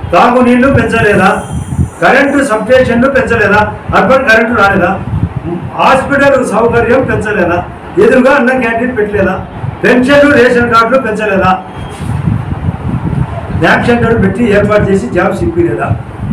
తాగునీళ్లు పెంచలేదా, కరెంటు సబ్స్టేషన్లు పెంచలేదా, అర్బన్ కరెంటు రాలేదా, హాస్పిటల్ సౌకర్యం పెంచలేదా, ఎదురుగా అన్న క్యాంటీన్ పెట్టలేదా, పెన్షన్లు రేషన్ కార్డులు పెంచలేదా, ల్యాబ్ సెంటర్లు పెట్టి ఏర్పాటు చేసి జాబ్స్ ఇప్పిలేదా,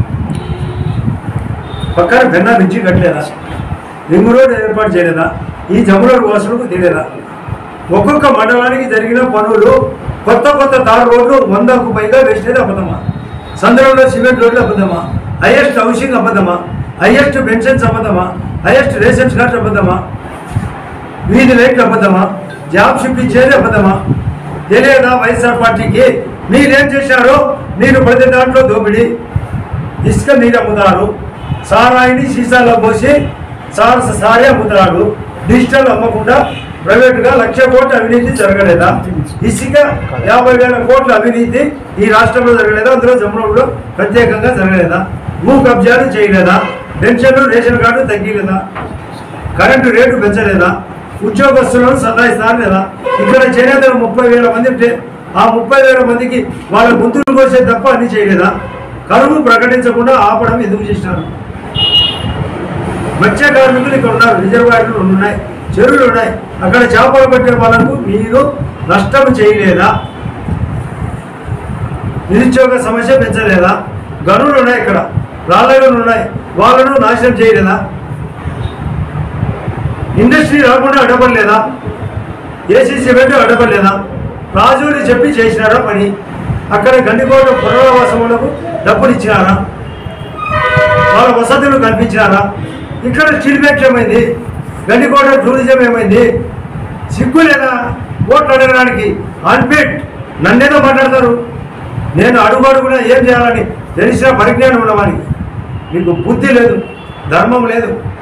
పక్కన పెన్నా నుంచి కట్టలేదా, రింగ్ రోడ్ ఏర్పాటు చేయలేదా, ఈ జముల వాసులకు తెలియదా, ఒక్కొక్క మండలానికి జరిగిన పనులు కొత్త కొత్త తారు రోడ్లు 100కు పైగా వేసేది అబద్ధమా, సంద్రంలో సిమెంట్ రోడ్లు అబద్ధమా, హైయెస్ట్ హౌసింగ్ అబద్ధమా, హైయెస్ట్ పెన్షన్స్ అబద్ధమా, హైయెస్ట్ రేషన్స్ కార్డ్స్ అబద్ధమా, వీధి లైట్లు అబద్ధమా, జాబ్స్ ఇప్పించేది అబద్ధమా, తెలియదా వైఎస్ఆర్ పార్టీకి మీరేం చేశారో? మీరు ప్రతి దాంట్లో దోపిడీ, ఇసుక మీరు అమ్ముతారు, సారాయిని సీసాలో పోసి సారే అమ్ముతున్నాడు, డిజిటల్ అమ్మకుండా ప్రైవేటుగా 1,00,000 కోట్ల అవినీతి జరగలేదా, ఇసుక 50,000 కోట్ల అవినీతి ఈ రాష్ట్రంలో జరగలేదా, అందులో జమ్మూలో ప్రత్యేకంగా జరగలేదా, భూ కబ్జాలు చేయలేదా, పెన్షన్లు రేషన్ కార్డు తగ్గలేదా, కరెంటు రేటు పెంచలేదా, ఉద్యోగస్తులను సతాయిస్తారు లేదా, ఇక్కడ చేనేత 30,000 మంది ఉంటే ఆ 30,000 మందికి వాళ్ళ గుంతులు కోసే తప్ప అన్ని చేయలేదా, కరువు ప్రకటించకుండా ఆపడం ఎందుకు చేసినారు, మత్స్య కార్మికులు ఇక్కడ ఉన్నారు, రిజర్వాయర్లు 2 ఉన్నాయి, చెరువులు ఉన్నాయి, అక్కడ చేపలు పట్టే వాళ్ళకు మీరు నష్టం చేయలేదా, నిరుద్యోగ సమస్య పెంచలేదా, గనులు ఉన్నాయి, ఇక్కడ రాళ్ళగనులు ఉన్నాయి, వాళ్ళను నాశనం చేయలేదా, ఇండస్ట్రీ రాకుండా అడ్డపడలేదా, ఏసీ సిమెంట్ అడ్డపడలేదా, రాజుని చెప్పి చేసినారా పని, అక్కడ గండికోట పునరావాసములకు డబ్బులు ఇచ్చినారా, వాళ్ళ వసతులు కల్పించినారా, ఇక్కడ స్టీల్ ఫ్యాక్టరీ ఏమైంది, గండికోట టూరిజం ఏమైంది, సిగ్గు లేదా ఓట్లు అడగడానికి, అన్ఫిట్ నన్నేదో మాట్లాడతారు, నేను అడుగునా ఏం చేయాలని తెలిసిన పరిజ్ఞానం ఉన్నవానికి, మీకు బుద్ధి లేదు, ధర్మం లేదు.